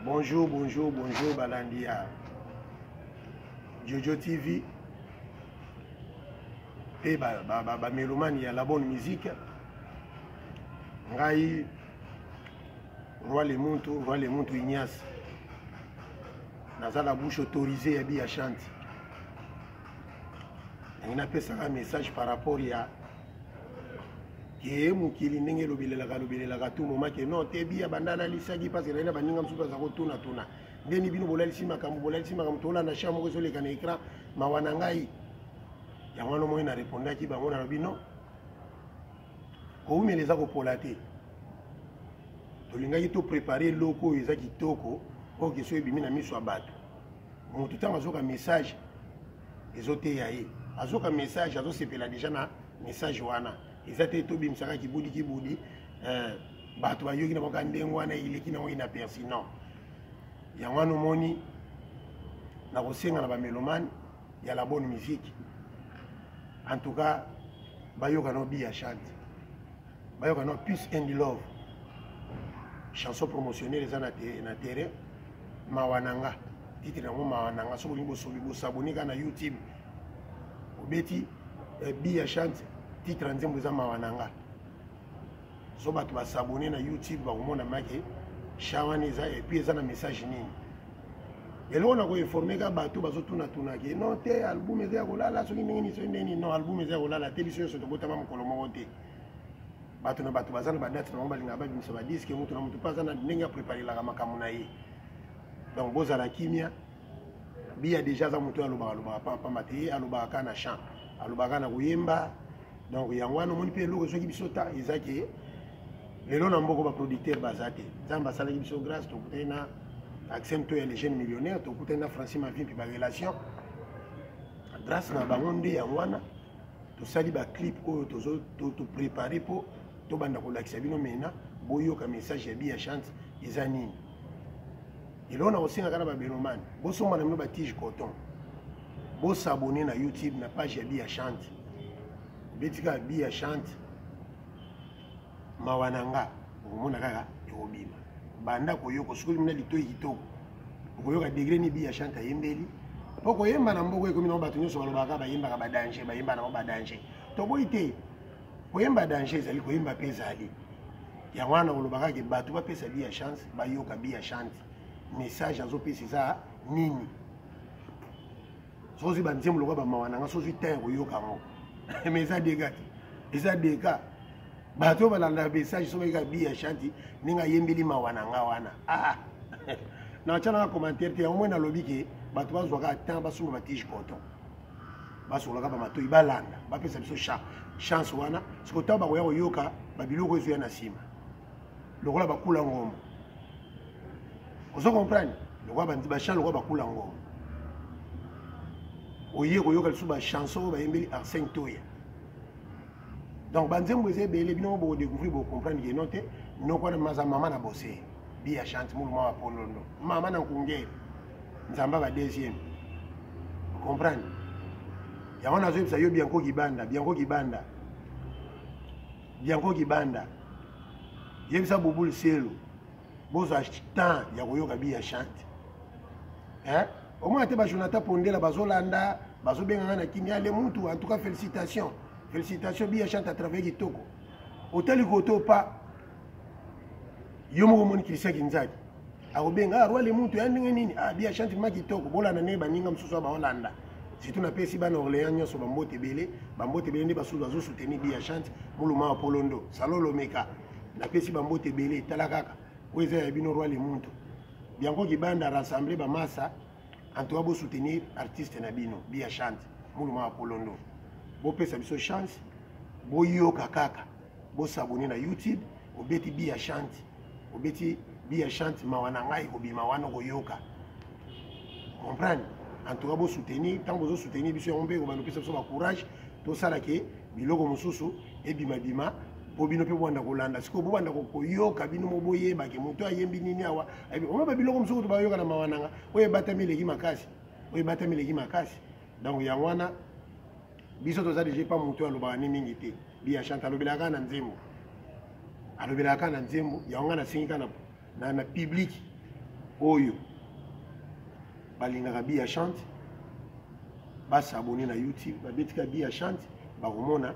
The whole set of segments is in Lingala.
Bonjour, Balandia. Jojo TV. Et Mélomane, il y a la bonne musique. Ngai, Roi le Muntu Ignace. Dans la bouche autorisée, il y a chante. Il y a un message par rapport à ke mukili ndenge lobelelaka tout moment ke non te bia bandana lisaki parce que na baninga msuka za kotuna tuna ndeni bino bolalisi makambo tola na cha moko ezoleka na écran mawana ngai ya mwana moyo na répondaki bango na bino koumeleza kopola te tolingaki to préparer loko eza kitoko po keso ebimi na miso ya bato moto ntango azoka message ezoteya ye azoka message azosepela déjà na message wana ezate to bimisaka kibudi bato bayoki na boka ndenge wana ileki na ina persi non yango wana omoni na kosenga na bamélomane ya la bonne musique en tout cas bayoka no bia chante bayoka no peace and love chanson promotionnelle eza na terrain mawananga titre yango mawananga soki olingi bosabone kaka na YouTube obeti bia chante titre nzembo eza mawananga so bato basabone na YouTube bakomona make shawana eza epuis eza na message nini eloko na koinforme ka bato bazotunatunaki non te album eza ya kolala soki ndenge nini soki ndeni non album eza ya kolala te biso nyonso tobotama mokolo moko te bato na bato baza na badate na bango balingaka babimisa badiske moto na moto mpe aza na ndenge ya préparelaka makambo na ye donc bozala kimia bia déjà aza moto alobaka pamba te ye alobaka kaka na champ alobaka na koyemba donc yango wana omoni mpe eloko soki biso ta eza ke lelo na mboko baproducteur baza te nzambe asalaki biso grâce tokutani na accent to ya les jeunes millionnaires tokutani na Francis Mavie mpe barelation grâce na bango nde yango wana tosali baclip oyo toprépare mpo tobanda kolakisa bino mena boyoka message ya bia chante eza nini eloko na kosengaka na bamélomane bosomba na bino batige coton bosabone na YouTube na page ya bia chante betika bia chante mawananga okomona kaka ekobima banda koyoka soki mina litoi kitoko okoyoka degré ni bia chante ayembeli mpo koyemba na mboko ekomi nango bato nyonso balobaka bayembaka badanger bayemba nango badanger toboyi te koyemba danger ezali koyemba mpe ezali yango wana olobaka ke bato bapesa bia chance bayoka bia chante message azopesa eza nini soki banzembo lokola bamawananga soki te koyoka ngo mais eza dega te eza dega bato balanda message soki bayika bia chanti ndenge ayembeli mawananga wana na otyanaka commentaire te yango mwe nalobi ke bato bazwaka temps basunga batige coton basolaka bamatoi balanda bapesa biso chance wana soki ntango bakoya koyoka babiloko ezoya na nsima lokola bakula ngombo ozo comprendre lokola bachan lokola bakula ngombo oye koyoka lisusu bachanson oyo bayembeli Arsène Toya donc banzembo eza ebele bino bokodécouvrir bocomprendre ke no te noko wana maza mama na bose bia chante muluma wa polondo mama na nkungere nzamba ba deuxième comprendre yango nazoyebisa yo bianco kibanda yebisa bubulu selo bozwa temps ya koyoka bia chante omona te bajonata pondela bazolanda bazobenganga na kini ale mutu en tout cas félicitations bia chante à travers kitoko otali koto pa yo moko moni Christian Kinzaki akobenga roi le mutu ya ndenge nini bia chante ma kitoko bolanda ne baninga mosusu baolanda surtout napesi bana Orléans nyonso bambote ebele nde basusu bazosoutenir bia chante muluma wa polondo salolomeka napesi bambote ebele tala kaka oyo eza ya bino roi le mutu bianco kibanda rassembler bamasa en tout cas vous soutenir artiste na bino bia chante muluma wa polondo bopesa biso chance boyoka kaka bosabone na YouTube obeti bia chante mawana ngai kobima wana koyoka comprendre en tout cas vous soutenir tant vous soutenir biso yango mpe kobandopesa biso bacourage tosala ke biloko mosusu ebimabima po bino mpe bobanda kolanda sikoyo bobanda koyoka bino mo boyeba ke moto ayembi nini awa omaba biloko mosusu to bayoka na mawananga oyo ebatami eleki makasi donc yango wana biso toza deja pa moto alobaka ni mingi te bia chante alobelaka na nzembo yango nga nasengi kaka na public oyo balingaka Bia Chante basabone na YouTube babetika Bia Chante bakomona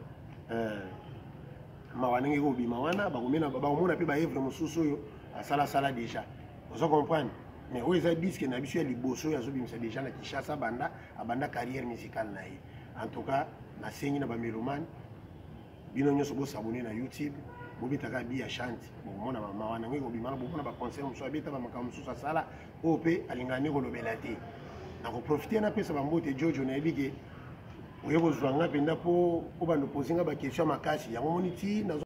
mawa ndenge kobima wana bakomona mpe baevre mosusu oyo asala déjà ozo comprendre mais oyo eza disque na biso ya liboso oyo azobimisa déjà na Kinshasa abanda carrière musicale na ye. En tout cas nasengi na bamélomane bino nyonso bosabone na YouTube bobetaka Bia Chante bokomona mawa ndenge kobima bomona baconcert mosusu abeta bamakambo mosusu asala oyo mpe alingani kolobela te nakoprofite napesa bambote Jojo nayebi ke oye kozwanga mpenza mpo bando posinga baquestion ya makasi yango moni ti